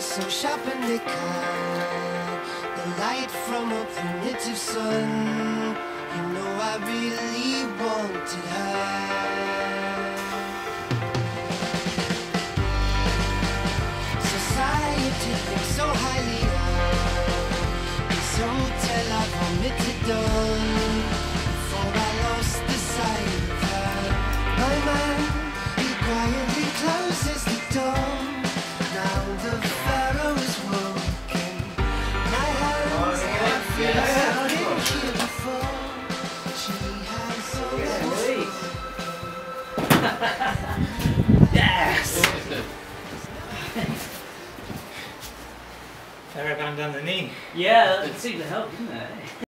so sharp and they cut the light from a primitive sun. You know I really wanted her. Society thinks so highly of this hotel I vomited on before I lost the sight of her. My man, he quietly closes the door. Now the pharaoh is woken. My hands have been here before. She has always. Yes! Pharaoh banged down the knee. Yeah, that seemed to help, didn't it?